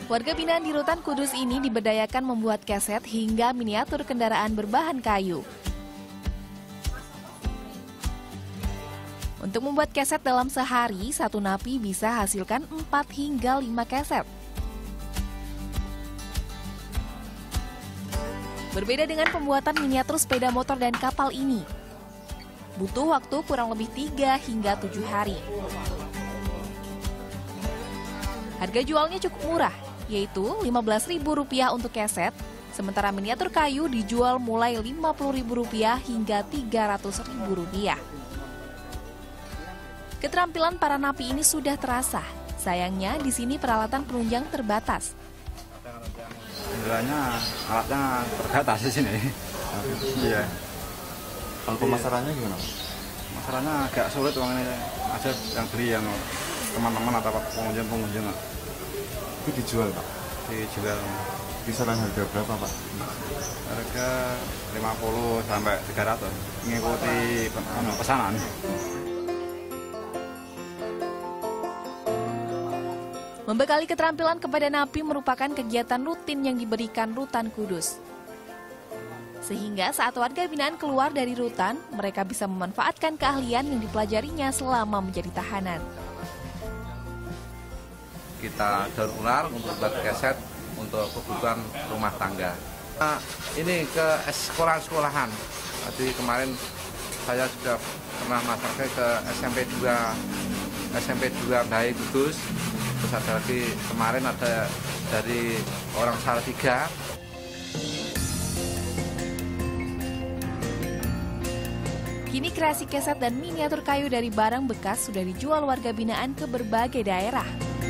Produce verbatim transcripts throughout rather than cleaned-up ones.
Warga binaan di Rutan Kudus ini diberdayakan membuat keset hingga miniatur kendaraan berbahan kayu. Untuk membuat keset dalam sehari, satu napi bisa hasilkan empat hingga lima keset. Berbeda dengan pembuatan miniatur sepeda motor dan kapal ini, butuh waktu kurang lebih tiga hingga tujuh hari. Harga jualnya cukup murah, yaitu lima belas ribu rupiah untuk keset, sementara miniatur kayu dijual mulai lima puluh ribu rupiah hingga tiga ratus ribu rupiah. Keterampilan para napi ini sudah terasa. Sayangnya di sini peralatan penunjang terbatas. Sebenarnya alatnya terbatas di sini. Iya. Kalau pemasarannya gimana? Pemasarannya agak sulit, uang ini aja yang beli yang teman-teman atau pengunjung-pengunjung. Itu dijual, Pak? Dijual. Kisaran harga berapa, Pak? Harga lima puluh sampai tiga ratus, mengikuti pesanan. Membekali keterampilan kepada napi merupakan kegiatan rutin yang diberikan Rutan Kudus. Sehingga saat warga binaan keluar dari rutan, mereka bisa memanfaatkan keahlian yang dipelajarinya selama menjadi tahanan. Kita daur ular untuk buat keset untuk kebutuhan rumah tangga. Nah, ini ke sekolah-sekolahan. Tadi kemarin saya sudah pernah masaknya ke S M P dua S M P dua Dai Kudus. Terus ada lagi kemarin ada dari orang Salatiga. Kini kreasi keset dan miniatur kayu dari barang bekas sudah dijual warga binaan ke berbagai daerah.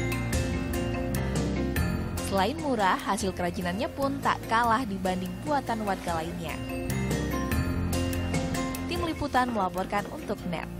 Selain murah, hasil kerajinannya pun tak kalah dibanding buatan warga lainnya. Tim Liputan melaporkan untuk N E T.